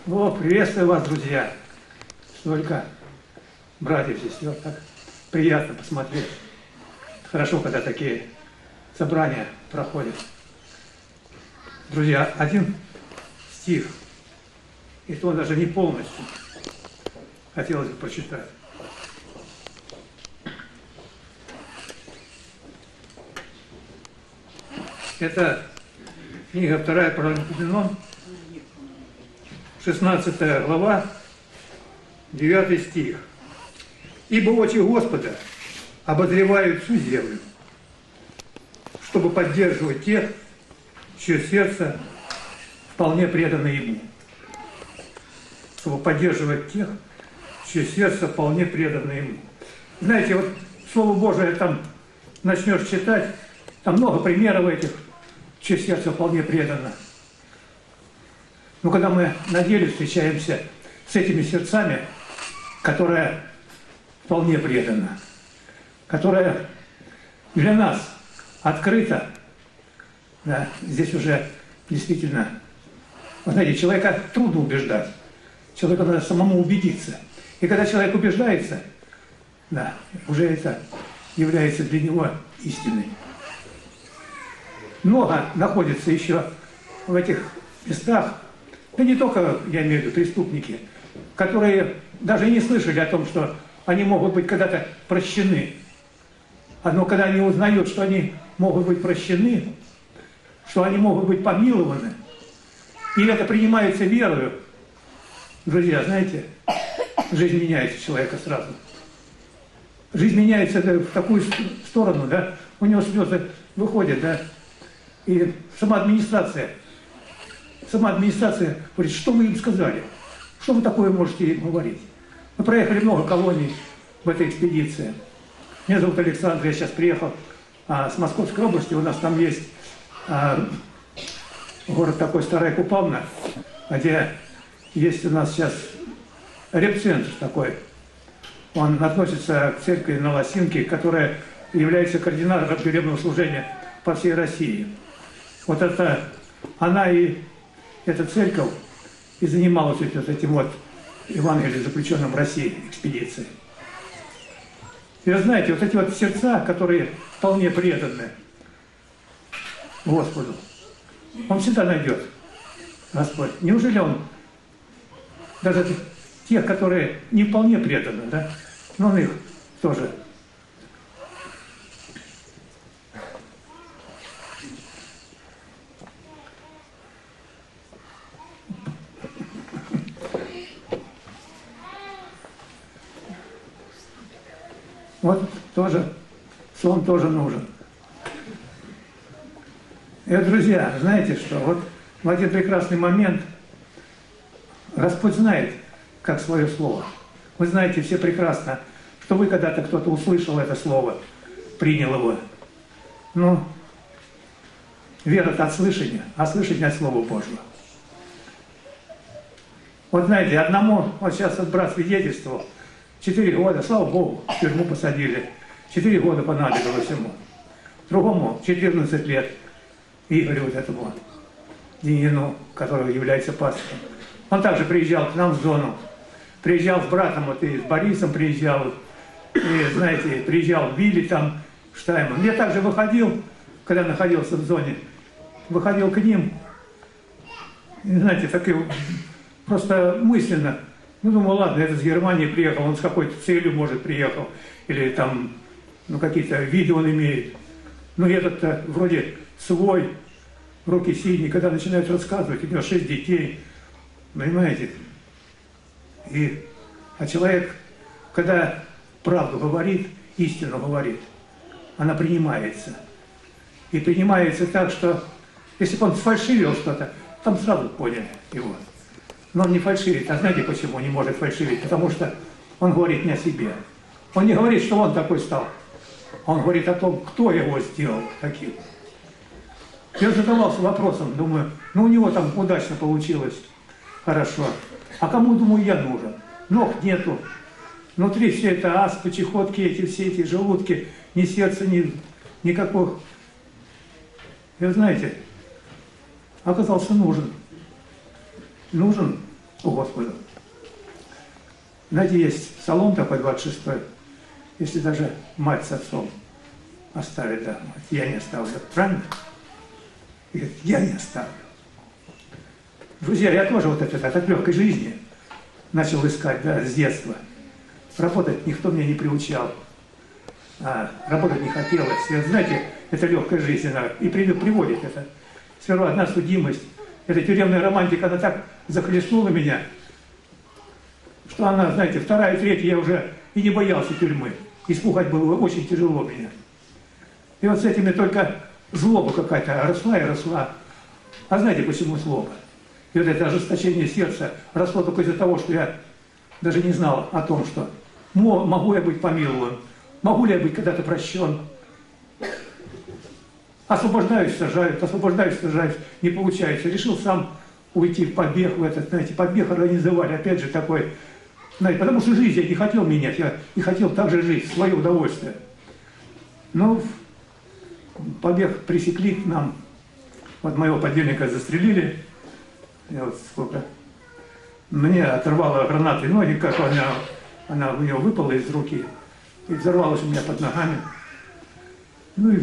О, приветствую вас, друзья! Столько братьев и сестер, так приятно посмотреть. Хорошо, когда такие собрания проходят. Друзья, один стих, и то даже не полностью, хотелось бы прочитать. Это книга 2 Паралипоменон, 16 глава, 9 стих. «Ибо очи Господа обозревают всю землю, чтобы поддерживать тех, чье сердце вполне предано Ему». Чтобы поддерживать тех, чье сердце вполне предано Ему. Знаете, вот Слово Божие там начнешь читать, там много примеров этих, чье сердце вполне предано. Но когда мы на деле встречаемся с этими сердцами, которое вполне предано, которое для нас открыто, да, здесь уже действительно, вы знаете, человека трудно убеждать. Человеку надо самому убедиться. И когда человек убеждается, да, уже это является для него истиной. Много находится еще в этих местах, да не только, я имею в виду, преступники, которые даже и не слышали о том, что они могут быть когда-то прощены. Но когда они узнают, что они могут быть прощены, что они могут быть помилованы, и это принимается верою, друзья, знаете, жизнь меняется у человека сразу. Жизнь меняется в такую сторону, да, у него слезы выходят, да, и сама администрация говорит, что вы им сказали, что вы такое можете им говорить. Мы проехали много колоний в этой экспедиции. Меня зовут Александр, я сейчас приехал с Московской области, у нас там есть город такой Старая Купавна, где есть у нас сейчас репцентр такой. Он относится к церкви на Лосинке, которая является координатором тюремного служения по всей России. Вот это она и эта церковь и занималась вот этим вот Евангелием, заключенным в России, экспедицией. И вы знаете, вот эти вот сердца, которые вполне преданы Господу, Он всегда найдет, Господь. Неужели Он даже тех, которые не вполне преданы, да, но Он их тоже. Вот тоже, сон тоже нужен. И, друзья, знаете что, вот в один прекрасный момент Господь знает, как свое слово. Вы знаете все прекрасно, что вы когда-то кто-то услышал это слово, принял его. Ну, вера от слышания, а слышание от Слова Божьего. Вот знаете, одному, вот сейчас вот брат свидетельствовал, 4 года, слава Богу, в тюрьму посадили. 4 года понадобилось ему. Другому 14 лет. Игорю вот этому вот, Денину, который является пастором. Он также приезжал к нам в зону. Приезжал с братом, вот и с Борисом приезжал. И, знаете, приезжал в Вилли там, в Штайман. Я также выходил, когда находился в зоне, выходил к ним. И, знаете, так и просто мысленно. Ну, думал, ладно, это с Германии приехал, он с какой-то целью, может, приехал. Или там, ну, какие-то виды он имеет. Ну, этот-то вроде свой, руки синие, когда начинают рассказывать, у него 6 детей. Понимаете? А человек, когда правду говорит, истину говорит, она принимается. И принимается так, что если бы он сфальшивил что-то, там сразу поняли его. Но он не фальшивит. А знаете, почему он не может фальшивить? Потому что он говорит не о себе. Он не говорит, что он такой стал. Он говорит о том, кто его сделал таким. Я задавался вопросом, думаю, ну у него там удачно получилось, хорошо. А кому, думаю, я нужен? Ног нету. Внутри все это астмы, чехотки, все эти желудки, ни сердца, никаких. И вы знаете, оказался нужен. Нужен Господу. Знаете, есть псалом такой 26-й, если даже мать с отцом оставит, да, я не оставлю. Правильно? И говорит, я не оставлю. Друзья, я тоже вот это от легкой жизни начал искать, да, с детства. Работать никто меня не приучал. Работать не хотелось. И вот, знаете, это легкая жизнь, она и приводит это. Сперва одна судимость. Эта тюремная романтика, она так захлестнула меня, что она, знаете, вторая, третья, я уже и не боялся тюрьмы. Испугать было очень тяжело меня. И вот с этими только злоба какая-то росла и росла. А знаете, почему злоба? И вот это ожесточение сердца росло только из-за того, что я даже не знал о том, что могу я быть помилован, могу ли я быть когда-то прощен. Освобождаюсь, сажают, не получается. Решил сам уйти в побег в этот, знаете, побег организовали, опять же такой, знаете, потому что жизнь я не хотел менять, я не хотел так же жить, в свое удовольствие. Но побег пресекли к нам, вот моего подельника застрелили, и вот сколько, мне оторвало гранатой ноги, как она у него выпала из руки, и взорвалась у меня под ногами. Ну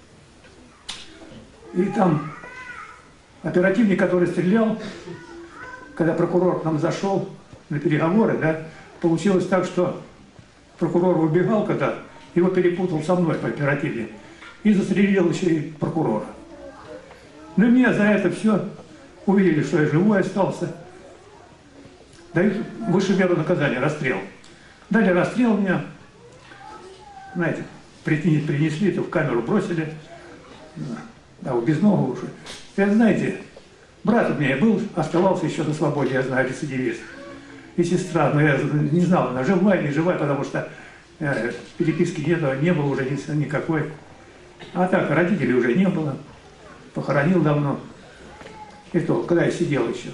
и там оперативник, который стрелял, когда прокурор к нам зашел на переговоры, да, получилось так, что прокурор убегал, когда его перепутал со мной по оперативе, и застрелил еще и прокурора. Ну и меня за это все увидели, что я живой остался. Дают высшую меру наказания, расстрел. Дали расстрел меня, знаете, принесли, в камеру бросили. Да, без ног уже. И, знаете, брат у меня был, оставался еще на свободе, я знаю, рецидивист. И сестра, но я не знал, она живая, не живая, потому что переписки не было уже никакой. А так, родителей уже не было. Похоронил давно. И то, когда я сидел еще.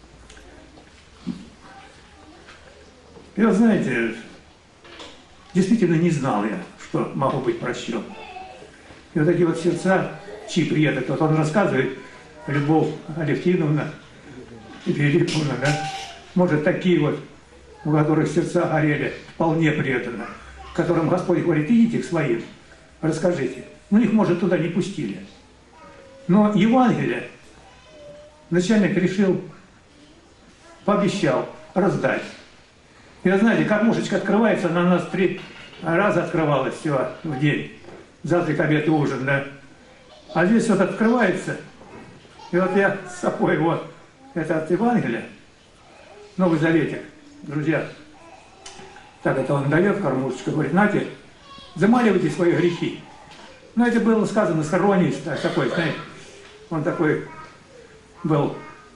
И вот, знаете, действительно не знал я, что могу быть прощен. И вот такие вот сердца, чьи приедут, вот он рассказывает, Любовь Алевтиновна и Филипповна, да, может, такие вот, у которых сердца горели, вполне преданно, которым Господь говорит, идите к своим, расскажите. Ну, их, может, туда не пустили. Но Евангелие начальник решил, пообещал раздать. И вы знаете, кормушечка открывается, она у нас 3 раза открывалась всего в день. Завтрак, обед и ужин, да. А здесь вот открывается, и вот я с собой вот, это от Евангелия, Новый Заветик, друзья. Так это он дает кормушечку, говорит, нате, замаливайте свои грехи. Но это было сказано с иронией, такой, знаете, он такой был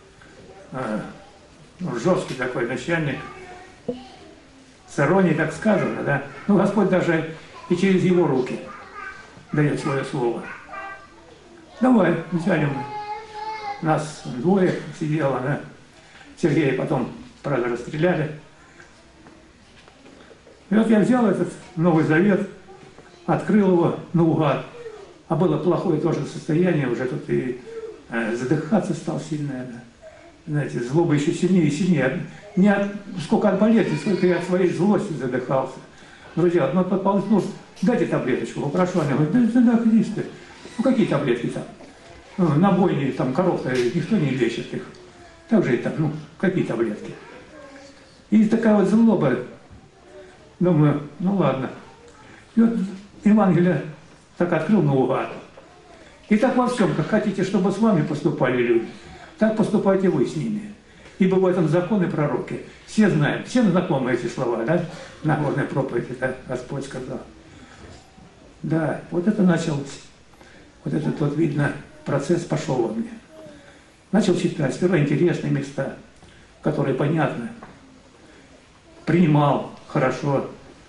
жесткий такой начальник, с иронией так сказано, да. Ну, Господь даже и через его руки дает свое слово. Давай, взяли мы. Нас 2 сидело, да. Сергея потом, правда, расстреляли. И вот я взял этот Новый Завет, открыл его наугад. А было плохое тоже состояние, уже тут и задыхаться стал сильно. Да. Знаете, злоба еще сильнее и сильнее. Не сколько от болезни, сколько я от своей злости задыхался. Друзья, ну, подполз, ну, дайте таблеточку, попрошу. Она говорит, да, иди ты. Ну, какие таблетки там? Ну, на бойне, там, коров-то никто не лечит их. Так же и так, ну, какие таблетки? И такая вот злоба. Думаю, ну, ладно. И вот Евангелие так открыл наугад. И так во всем, как хотите, чтобы с вами поступали люди, так поступайте вы с ними. Ибо в этом законы пророки. Все знаем, все знакомы эти слова, да? Нагорной проповеди, это Господь сказал. Да, вот это началось. Вот этот вот, видно, процесс пошел во мне. Начал читать, сперва интересные места, которые понятны. Принимал хорошо.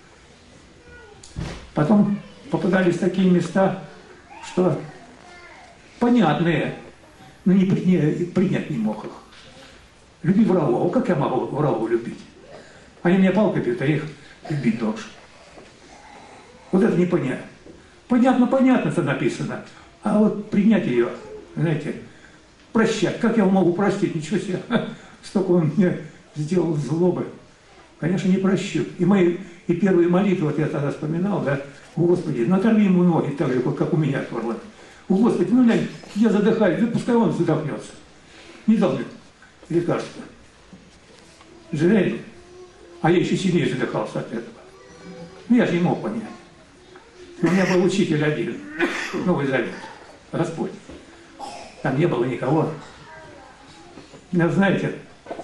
Потом попадались такие места, что понятные, но не принять не мог их. Люби врагов. Как я могу врагов любить? Они меня палкой бьют, а я их любить должен. Вот это не понятно. Понятно, это написано. А вот принять ее, знаете, прощать. Как я могу простить? Ничего себе. Столько он мне сделал злобы, конечно, не прощу. И первые молитвы, вот я тогда вспоминал, да, Господи, наторви ему ноги так же, как у меня оторваны. Господи, ну глянь, я задыхаюсь, да пускай он задохнется. Не дал мне лекарства. Жалеете? А я еще сильнее задыхался от этого. Ну я же не мог понять. У меня был учитель один, Новый Завет, Господь. Там не было никого. Но знаете,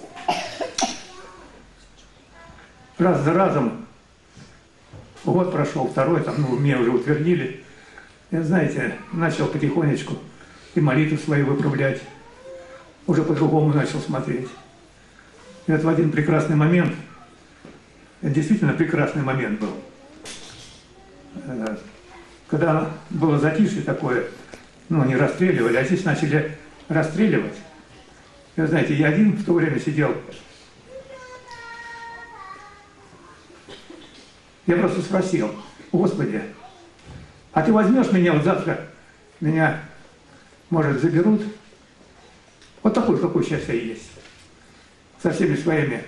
раз за разом, год прошел, второй, там, ну, меня уже утвердили. Я, знаете, начал потихонечку и молитвы свои выправлять. Уже по-другому начал смотреть. И вот в один прекрасный момент, действительно прекрасный момент был, когда было затишье такое, ну, не расстреливали, а здесь начали расстреливать. И вы знаете, я один в то время сидел. Я просто спросил: Господи, а ты возьмешь меня вот завтра, меня, может, заберут? Вот такой, какой сейчас я есть. Со всеми своими.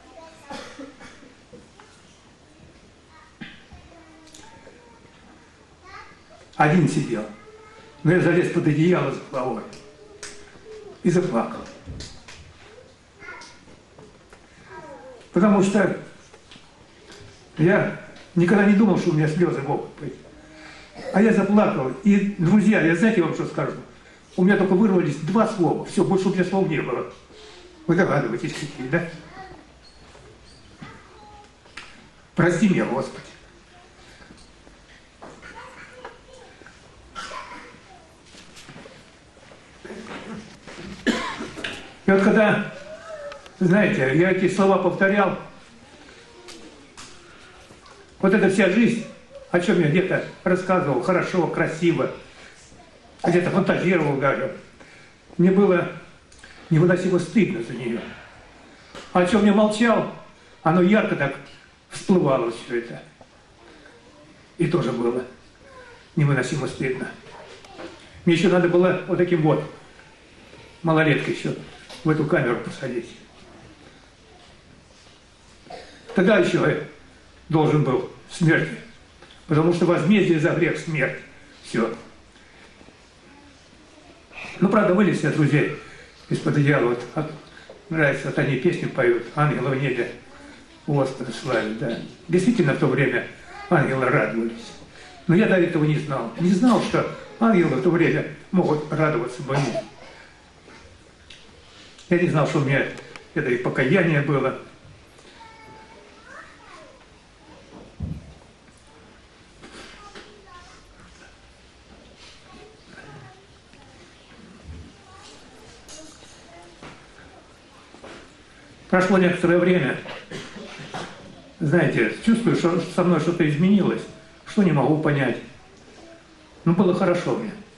Один сидел. Но я залез под одеяло за головой и заплакал. Потому что я никогда не думал, что у меня слезы могут быть. А я заплакал. И, друзья, я знаете, вам что скажу? У меня только вырвались 2 слова. Все, больше у меня слов не было. Вы догадываетесь, какие, да? Прости меня, Господи. И вот когда, знаете, я эти слова повторял, вот эта вся жизнь, о чем я где-то рассказывал, хорошо, красиво, где-то фантазировал даже, мне было невыносимо стыдно за нее. А о чем я молчал, оно ярко так всплывало все это. И тоже было невыносимо стыдно. Мне еще надо было вот таким вот малолеткой еще в эту камеру посадить. Тогда еще я должен был смерти, потому что возмездие за грех смерть. Все. Ну, правда, вылез я, друзей, из-под одеяла. Вот, нравится, вот они песню поют, ангелы в небе Господа славят, да. Действительно, в то время ангелы радовались. Но я до этого не знал. Не знал, что ангелы в то время могут радоваться моему. Я не знал, что у меня это и покаяние было. Прошло некоторое время, знаете, чувствую, что со мной что-то изменилось, что не могу понять. Ну, было хорошо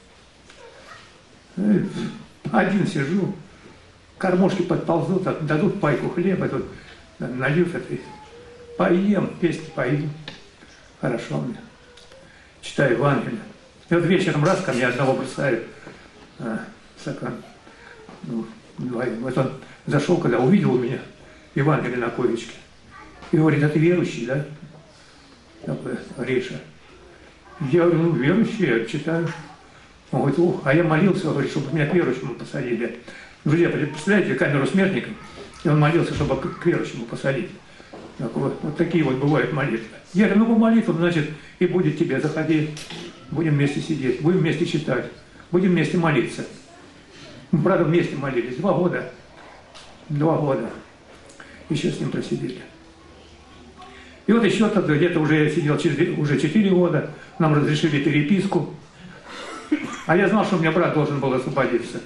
мне. Один сижу, кормушки подползут, дадут пайку хлеба, тут нальют это, поем, песни поем. Хорошо мне. Читаю Евангелие. И вот вечером раз ко мне одного бросают стакан. Ну, вот он зашел, когда увидел меня, Евангелие на коечке. И говорит: а ты верующий, да? Такой, Гриша. Я говорю: ну, верующий, я читаю. Он говорит: ух, а я молился, говорит, чтобы меня к верующему посадили. Друзья, представляете, камеру смертника, и он молился, чтобы к верующему посадить. Так вот такие вот бывают молитвы. Я говорю: ну, по молитвам, значит, и будет тебе, заходи, будем вместе сидеть, будем вместе читать, будем вместе молиться. Мы, правда, вместе молились 2 года. 2 года. Еще с ним просидели. И вот еще тогда, где-то уже я сидел уже 4 года, нам разрешили переписку. А я знал, что у меня брат должен был освободиться.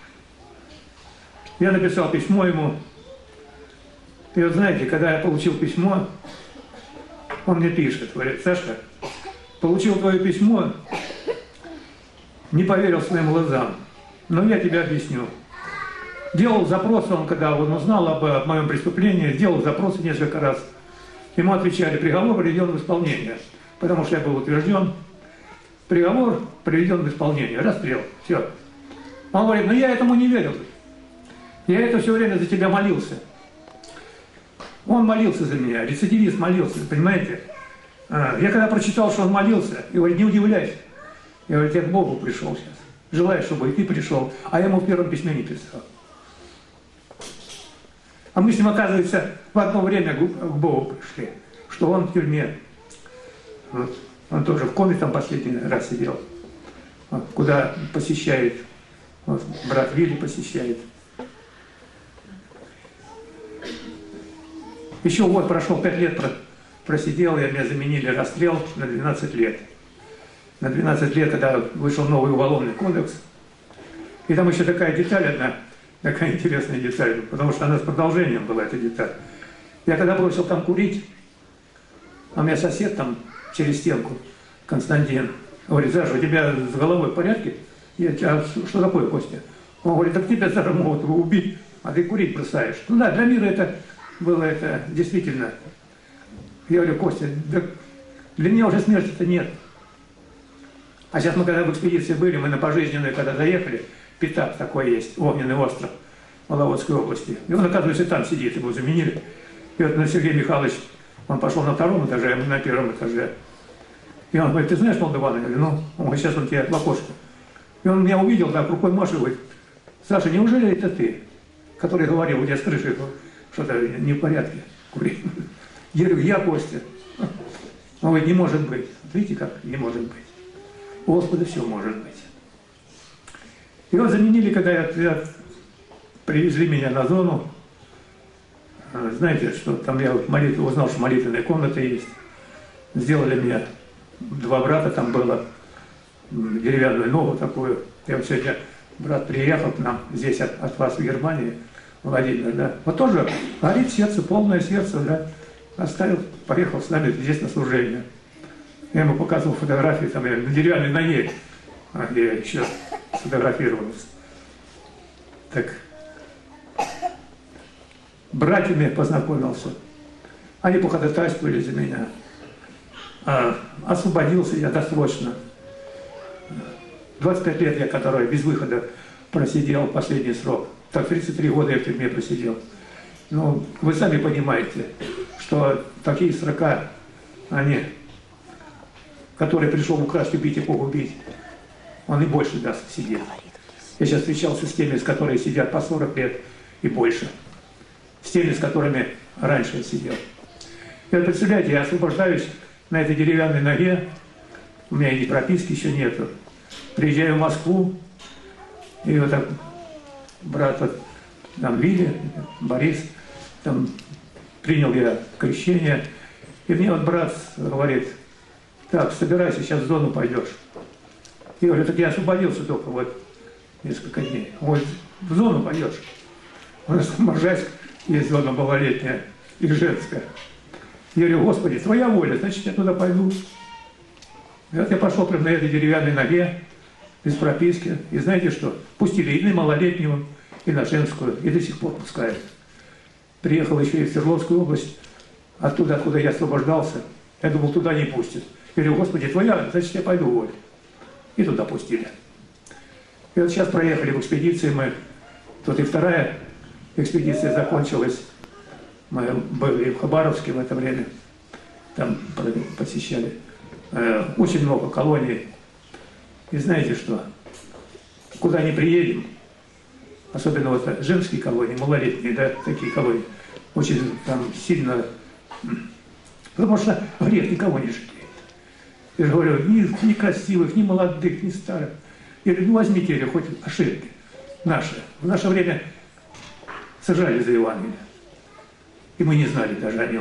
Я написал письмо ему. И вот знаете, когда я получил письмо, он мне пишет, говорит: Сашка, получил твое письмо, не поверил своим глазам, но я тебе объясню. Делал запросы, он когда он узнал об моем преступлении, делал запросы несколько раз. Ему отвечали: приговор приведен в исполнение, потому что я был утвержден. Приговор приведен в исполнение, расстрел, все. Он говорит: ну я этому не верил. Я это все время за тебя молился. Он молился за меня, рецидивист молился, понимаете? Я когда прочитал, что он молился, и говорит, не удивляйся. Я говорю, я к Богу пришел сейчас. Желаю, чтобы и ты пришел. А я ему в первом письме не писал. А мы с ним, оказывается, в одно время к Богу пришли, что он в тюрьме. Вот. Он тоже в коме там последний раз сидел. Вот. Куда посещает, вот, брат Вилли посещает. Еще год прошел, 5 лет просидел, и меня заменили расстрел на 12 лет. На 12 лет, когда вышел новый уголовный кодекс. И там еще такая деталь одна, такая интересная деталь, потому что она с продолжением была, эта деталь. Я когда бросил там курить, а у меня сосед там через стенку, Константин, говорит, Саша, у тебя с головой в порядке? Я, а что такое, Костя? Он говорит, так тебя даже могут убить, а ты курить бросаешь. Ну да, для мира это было это действительно. Я говорю, Костя, да для меня уже смерти-то нет. А сейчас мы когда в экспедиции были, мы на пожизненную когда заехали, Пятак такой есть, огненный остров в Вологодской области. И он, оказывается, там сидит, его заменили. И вот Сергей Михайлович, он пошел на 2-м этаже, а мы на 1-м этаже. И он говорит, ты знаешь, Молдаван? Я говорю, ну, он говорит, сейчас он тебе в окошко. И он меня увидел, так рукой машет, говорит, Саша, неужели это ты, который говорил, у тебя с крышей что-то не в порядке? Я говорю, я Костя. Он говорит, не может быть. Видите, как не может быть. У Господа все может быть. И вот заменили, когда привезли меня на зону. Знаете, что там я молитву узнал, что молитвенная комната есть. Сделали мне 2 брата, там было деревянную ногу такую. Я вот сегодня, брат приехал к нам здесь от вас в Германии, Владимир, да. Вот тоже горит сердце, полное сердце, да. Оставил, поехал с нами здесь на служение. Я ему показывал фотографии, там я на деревянной ноге, где я еще сфотографировался. Так, братьями познакомился. Они походатайствовали за меня. Освободился я досрочно. 25 лет я, который без выхода просидел последний срок. Так, 33 года я в тюрьме просидел. Ну, вы сами понимаете, что такие срока, они, который пришел украсть, убить и погубить, он и больше даст сидеть. Я сейчас встречался с теми, с которыми сидят по 40 лет и больше. С теми, с которыми раньше я сидел. И вот представляете, я освобождаюсь на этой деревянной ноге, у меня и прописки еще нету. Приезжаю в Москву, и вот так брат вот, там Вилли, Борис, там принял я крещение, и мне вот брат говорит, так, собирайся, сейчас в зону пойдешь. Я говорю, так я освободился только вот несколько дней. Он говорит, в зону пойдешь. У нас в Можайск есть зона малолетняя и женская. Я говорю, Господи, твоя воля, значит, я туда пойду. И вот я пошел прямо на этой деревянной ноге, без прописки. И знаете что? Пустили и на малолетнюю, и на женскую, и до сих пор пускают. Приехал еще и в Свердловскую область, оттуда, откуда я освобождался. Я думал, туда не пустят. Я говорю, Господи, твоя, значит, я пойду, воля. И туда пустили. И вот сейчас проехали в экспедиции мы. Тут и 2-я экспедиция закончилась. Мы были в Хабаровске в это время. Там посещали. Очень много колоний. И знаете что? Куда ни приедем, особенно вот женские колонии, малолетние, да, такие колонии, очень там сильно, потому что грех никого не жалеет. Я же говорю, ни красивых, ни молодых, ни старых. Я говорю, ну возьмите или хоть ошибки наши. В наше время сажали за Евангелие. И мы не знали даже о нем.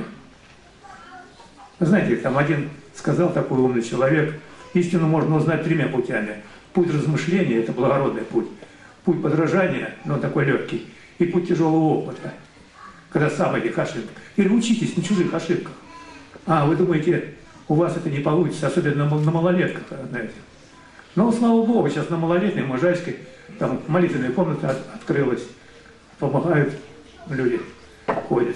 Вы знаете, там один сказал, такой умный человек, истину можно узнать 3 путями. Путь размышления – это благородный путь. Путь подражания, но он такой легкий. И путь тяжелого опыта, когда сам этих ошибок. Или учитесь на чужих ошибках. А, вы думаете, у вас это не получится, особенно на малолетках, знаете. Но, слава Богу, сейчас на малолетней, в Можайске, там молитвенная комната открылась, помогают люди, ходят.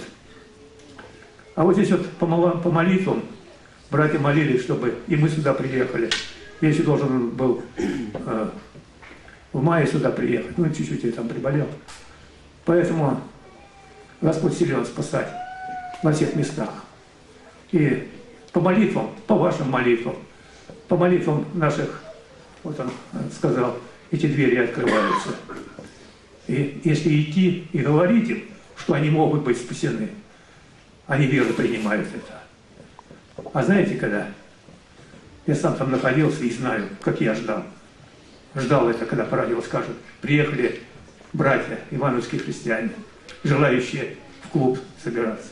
А вот здесь вот по молитвам братья молились, чтобы и мы сюда приехали. Я еще должен был в мае сюда приехать, ну чуть-чуть я там приболел. Поэтому Господь силен спасать. во всех местах. И по молитвам, по вашим молитвам, по молитвам наших, вот он сказал, эти двери открываются. И если идти и говорить им, что они могут быть спасены, они веру принимают это. А знаете, когда? Я сам там находился и знаю, как я ждал. Ждал это, когда по радио скажут, приехали братья, ивановские христиане, желающие в клуб собираться.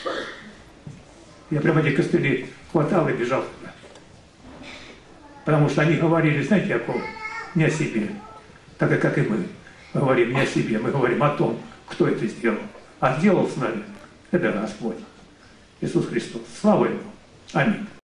Я прямо эти костыли хватал и бежал туда. Потому что они говорили, знаете, о ком? Не о себе. Так же, как и мы говорим не о себе, мы говорим о том, кто это сделал. А сделал с нами это Господь. Иисус Христос. Слава Ему. Аминь.